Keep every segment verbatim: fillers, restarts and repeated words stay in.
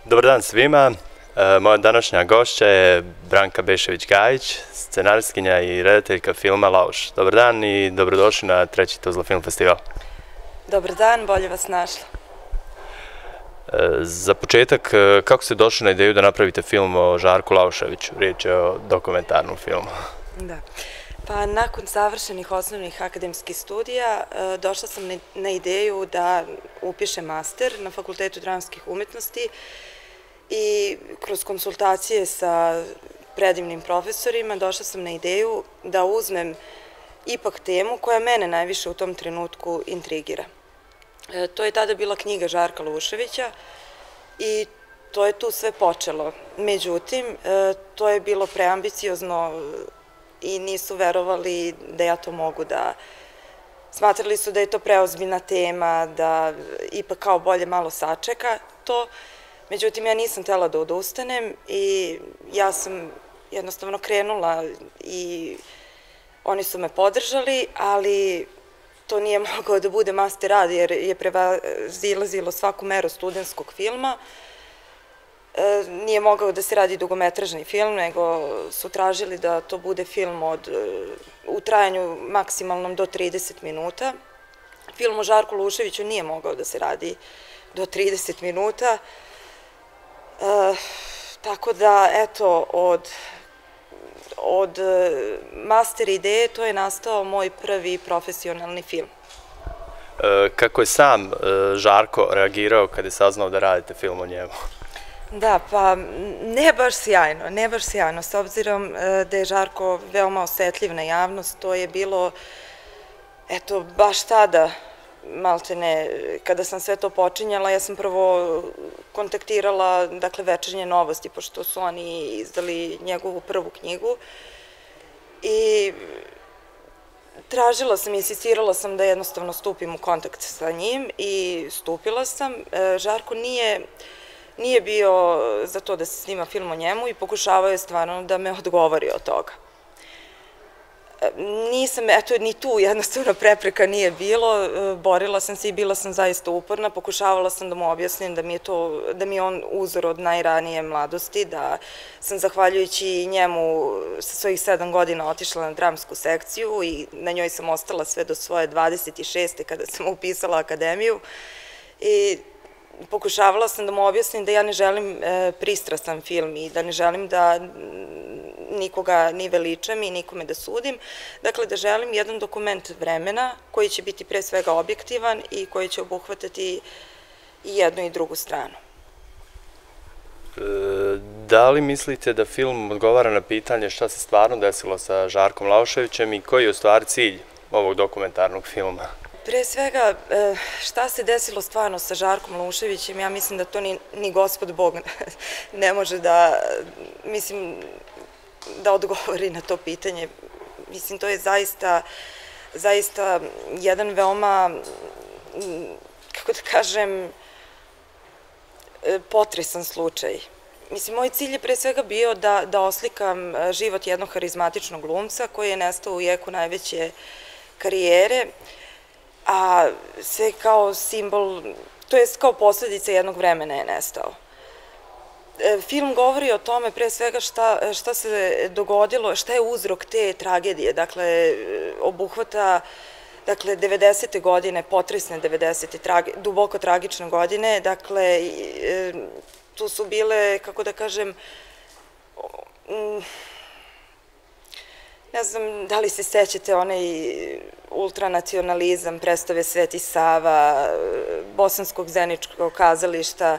Dobar dan svima. Moja današnja gošća je Branka Bešević-Gajić, scenaristkinja i redateljka filma Lauš. Dobar dan i dobrodošli na treći Tuzla Film Festival. Dobar dan, bolje vas našla. Za početak, kako ste došli na ideju da napravite film o Žarku Lauševiću? Riječ je o dokumentarnom filmu. Da. Pa nakon završenih osnovnih akademskih studija došla sam na ideju da upišem master na Fakultetu dramskih umetnosti i kroz konsultacije sa predivnim profesorima došla sam na ideju da uzmem ipak temu koja mene najviše u tom trenutku intrigira. To je tada bila knjiga Žarka Lauševića i to je tu sve počelo. Međutim, to je bilo preambiciozno i nisu verovali da ja to mogu da... Smatrali su da je to preozbiljna tema, da ipak kao bolje malo sačeka to. Međutim, ja nisam htela da odustanem i ja sam jednostavno krenula i oni su me podržali, ali to nije mogao da bude master rad jer je prevazilazilo svaku meru studentskog filma. Nije mogao da se radi dugometražni film, nego su tražili da to bude film u trajanju maksimalnom do trideset minuta. Film o Žarku Lauševiću nije mogao da se radi do trideset minuta. Tako da, eto, od master ideje to je nastao moj prvi profesionalni film. Kako je sam Žarko reagirao kada je saznao da radite film o njemu? Da, pa ne baš sjajno, ne baš sjajno, s obzirom da je Žarko veoma osetljiv na javnost, to je bilo, eto, baš tada, maltene, kada sam sve to počinjala, ja sam prvo kontaktirala, dakle, Večernje novosti, pošto su oni izdali njegovu prvu knjigu i tražila sam, insistirala sam da jednostavno stupim u kontakt sa njim i stupila sam. Žarko nije... Nije bio za to da se snima film o njemu i pokušavao je stvarno da me odgovori od toga. Nisam, eto, ni tu jednostavno prepreka nije bilo, borila sam se i bila sam zaista uporna, pokušavala sam da mu objasnim da mi je to, da mi je on uzor od najranije mladosti, da sam zahvaljujući njemu sa svojih sedam godina otišla na dramsku sekciju i na njoj sam ostala sve do svoje dvadeset šeste kada sam upisala akademiju i pokušavala sam da mu objasnim da ja ne želim pristrasan film i da ne želim da nikoga ni veličam i nikome da sudim. Dakle, da želim jedan dokument vremena koji će biti pre svega objektivan i koji će obuhvatati i jednu i drugu stranu. Da li mislite da film odgovara na pitanje šta se stvarno desilo sa Žarkom Lauševićem i koji je u stvari cilj ovog dokumentarnog filma? Pre svega, šta se desilo stvarno sa Žarkom Lauševićem, ja mislim da to ni Gospod Bog ne može da, mislim, da odgovori na to pitanje. Mislim, to je zaista, zaista jedan veoma, kako da kažem, potresan slučaj. Mislim, moj cilj je pre svega bio da oslikam život jednog harizmatičnog glumca koji je nestao u jeku najveće karijere, a sve kao simbol, to je kao posledica jednog vremena je nestao. Film govori o tome pre svega šta se dogodilo, šta je uzrok te tragedije, dakle, obuhvata, dakle, devedesete godine, potresne devedesete, duboko tragične godine, dakle, tu su bile, kako da kažem, ne znam da li se sećate onaj ultranacionalizam, predstave Sveti Sava, Bosanskog zeničkog kazališta.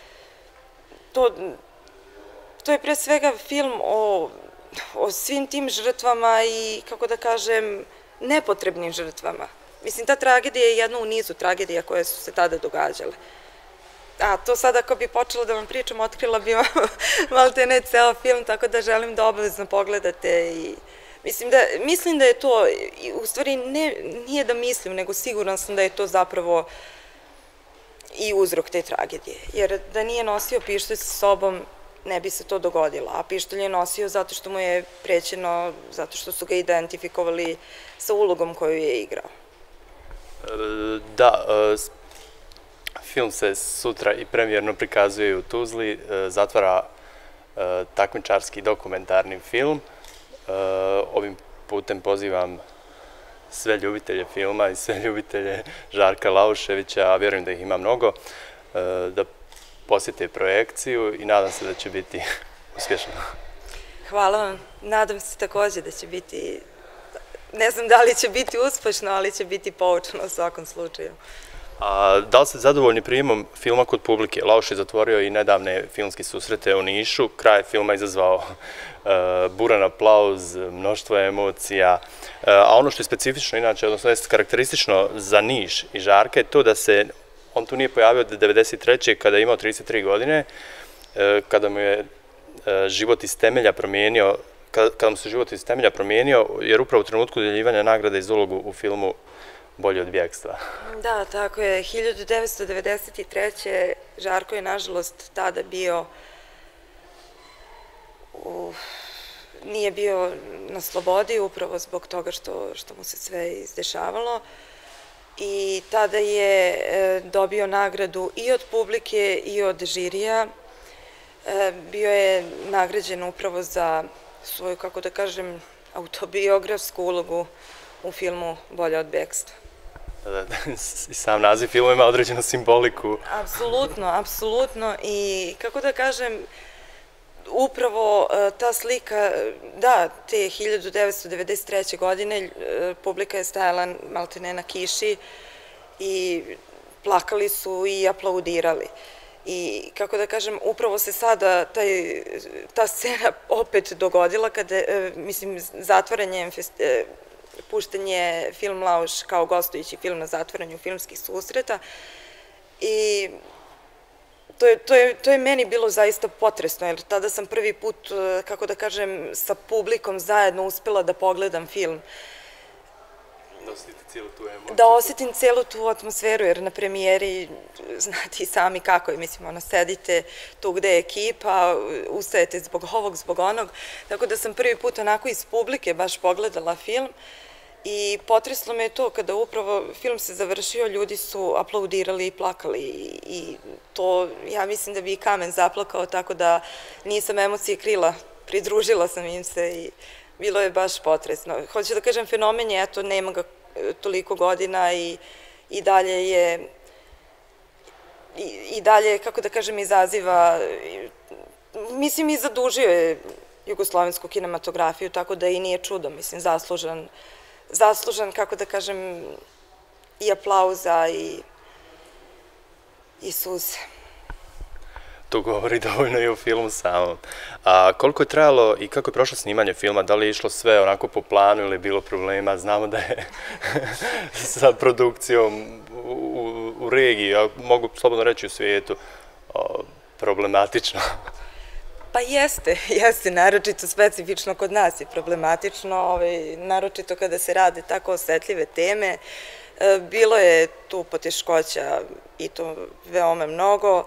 To je pre svega film o svim tim žrtvama i, kako da kažem, nepotrebnim žrtvama. Mislim, ta tragedija je jedna u nizu tragedija koje su se tada događale. A to sada ako bi počela da vam pričam, otkrila bi vam malte ne ceo film, tako da želim da obavezno pogledate i mislim da je to, u stvari nije da mislim, nego siguran sam da je to zapravo i uzrok te tragedije. Jer da nije nosio pištolj sa sobom, ne bi se to dogodilo. A pištolj je nosio zato što mu je prećeno, zato što su ga identifikovali sa ulogom koju je igrao. Da, Film se sutra i premijerno prikazuje u Tuzli, zatvara takmičarski dokumentarni film. Ovim putem pozivam sve ljubitelje filma i sve ljubitelje Žarka Lauševića, a vjerujem da ih ima mnogo, da posjete projekciju i nadam se da će biti uspješno. Hvala vam. Nadam se također da će biti, ne znam da li će biti uspješno, ali će biti poučno u svakom slučaju. A da li ste zadovoljni prijemom filma kod publike? Lauš je zatvorio i nedavne filmske susrete u Nišu. Kraj filma izazvao buran aplauz, mnoštvo emocija. A ono što je specifično, inače, odnosno je karakteristično za Niš i Žarka je to da se on tu nije pojavio od devedeset treće kada je imao trideset tri godine, kada mu je život iz temelja promijenio, kada mu se život iz temelja promijenio, jer upravo u trenutku dodjeljivanja nagrade iz ulogu u filmu Bolje od bjegstva. Da, tako je. hiljadu devetsto devedeset treće. Žarko je, nažalost, tada bio, nije bio na slobodi upravo zbog toga što mu se sve izdešavalo. I tada je dobio nagradu i od publike i od žirija. Bio je nagrađen upravo za svoju, kako da kažem, autobiografsku ulogu u filmu Bolje od bjegstva. I sam naziv filma ima određenu simboliku. Apsolutno, apsolutno. I kako da kažem, upravo ta slika, da, te hiljadu devetsto devedeset treće. godine publika je stajala maltene na kiši i plakali su i aplaudirali. I kako da kažem, upravo se sada ta scena opet dogodila kada, mislim, zatvaranjem puštenje film Lauš kao gostujući film na zatvaranju filmskih susreta i to je meni bilo zaista potresno, jer tada sam prvi put, kako da kažem, sa publikom zajedno uspela da pogledam film. Da osjetite cijelu tu emociju? Da osjetim cijelu tu atmosferu, jer na premijeri znate i sami kako je, mislim, ono, sedite tu gde je ekipa, ustajete zbog ovog, zbog onog, tako da sam prvi put onako iz publike baš pogledala film i potreslo me to kada upravo film se završio, ljudi su aplaudirali i plakali i to, ja mislim da bi i kamen zaplakao, tako da nisam emocije krila, pridružila sam im se i bilo je baš potresno. Hoću da kažem, fenomen je, eto, nema ga toliko godina i dalje je, i dalje, kako da kažem, izaziva, mislim, i zadužio je jugoslovensku kinematografiju, tako da i nije čudo, mislim, zaslužan, zaslužan, kako da kažem, i aplauza i suze. To govori dovoljno i o filmu samom. A koliko je trajalo i kako je prošlo snimanje filma? Da li je išlo sve onako po planu ili je bilo problema? Znamo da je sa produkcijom u regiji, a mogu slobodno reći u svijetu, problematično. Pa jeste, jeste, naročito specifično kod nas je problematično, naročito kada se rade tako osetljive teme. Bilo je tu poteškoća i to veoma mnogo.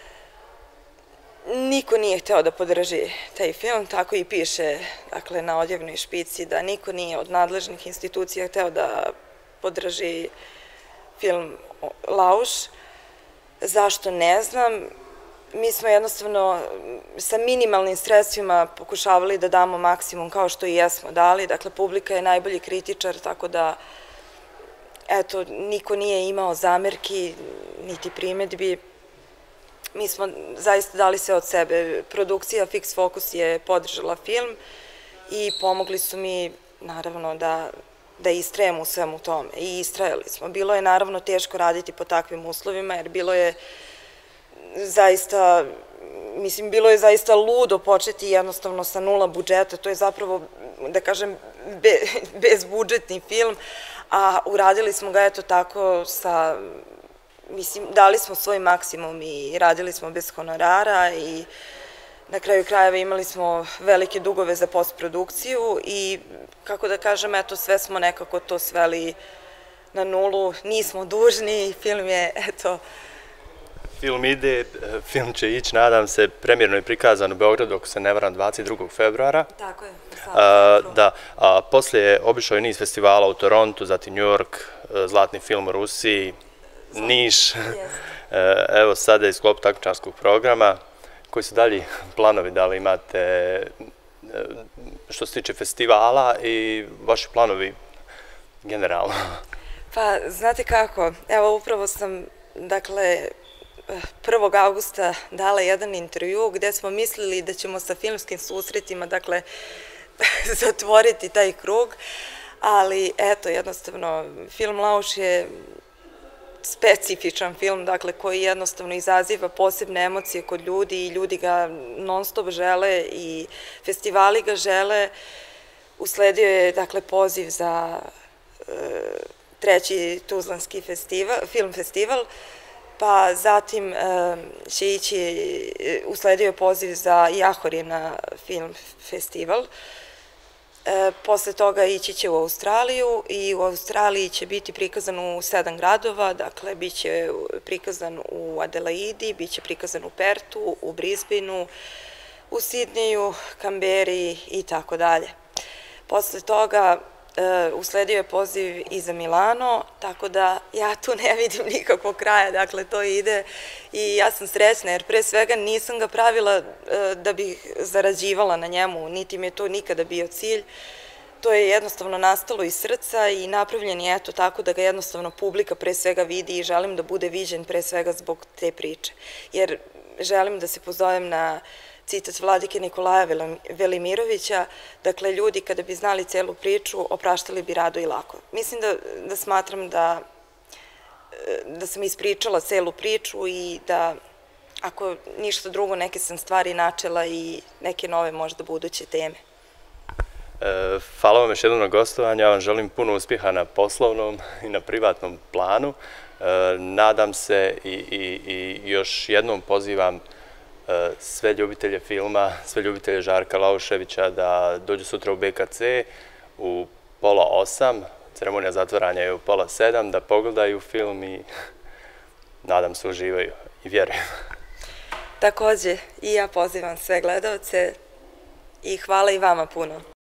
Niko nije hteo da podrži taj film, tako i piše na odjevnoj špici, da niko nije od nadležnih institucija hteo da podrži film Lauš. Zašto, ne znam. Mi smo jednostavno sa minimalnim sredstvima pokušavali da damo maksimum kao što i jesmo dali. Dakle, publika je najbolji kritičar, tako da, eto, niko nije imao zamerki, niti primedbi. Mi smo zaista dali sve od sebe. Produkcija Fix Focus je podržala film i pomogli su mi, naravno, da istrajem u svemu tome. I istrajali smo. Bilo je, naravno, teško raditi po takvim uslovima, jer bilo je zaista, mislim, bilo je zaista ludo početi jednostavno sa nula budžeta. To je zapravo, da kažem, bezbudžetni film, a uradili smo ga, eto, tako sa... Mislim, dali smo svoj maksimum i radili smo bez honorara i na kraju krajeva imali smo velike dugove za postprodukciju i, kako da kažem, eto, sve smo nekako to sveli na nulu, nismo dužni i film je, eto... Film ide, film će ići, nadam se, premijerno je prikazan u Beogradu, ako se ne varam, dvadeset drugog februara. Tako je. Da, a poslije je obišao i niz festivala u Torontu, zatim New York, Zlatni film u Rusiji, Niš, Evo sada iz sklopu takmičarskog programa, koji su dalji planovi, da li imate što se tiče festivala i vaši planovi generalno? Pa, znate kako, evo upravo sam, dakle, prvog avgusta dala jedan intervju gde smo mislili da ćemo sa filmskim susretima, dakle, zatvoriti taj krug, ali eto, jednostavno, film Lauš je specifičan film, dakle, koji jednostavno izaziva posebne emocije kod ljudi i ljudi ga non stop žele i festivali ga žele. Usledio je, dakle, poziv za treći Tuzlanski film festival, pa zatim će ići, usledio je poziv za Jahorina film festival. Posle toga ići će u Australiju i u Australiji će biti prikazan u sedam gradova, dakle, bit će prikazan u Adelaidi, bit će prikazan u Pertu, u Brisbaneu, u Sidneju, Kamberi i tako dalje. Posle toga usledio je poziv i za Milano, tako da ja tu ne vidim nikakvog kraja, dakle to ide i ja sam srećna jer pre svega nisam ga pravila da bih zarađivala na njemu, niti mi je to nikada bio cilj. To je jednostavno nastalo iz srca i napravljen je eto tako da ga jednostavno publika pre svega vidi i želim da bude viđen pre svega zbog te priče. Jer želim da se pozovem na citat vladike Nikolaja Velimirovića, dakle, ljudi kada bi znali celu priču, opraštali bi rado i lako. Mislim da smatram da sam ispričala celu priču i da, ako ništa drugo, neke sam stvari načela i neke nove možda buduće teme. Hvala vam još jednom na gostovanju, ja vam želim puno uspjeha na poslovnom i na privatnom planu. Nadam se i još jednom pozivam sve ljubitelje filma, sve ljubitelje Žarka Lauševića da dođu sutra u B K C u pola osam, ceremonija zatvaranja je u pola sedam, da pogledaju film i nadam se uživaju i vjerujem. Takođe i ja pozivam sve gledalce i hvala i vama puno.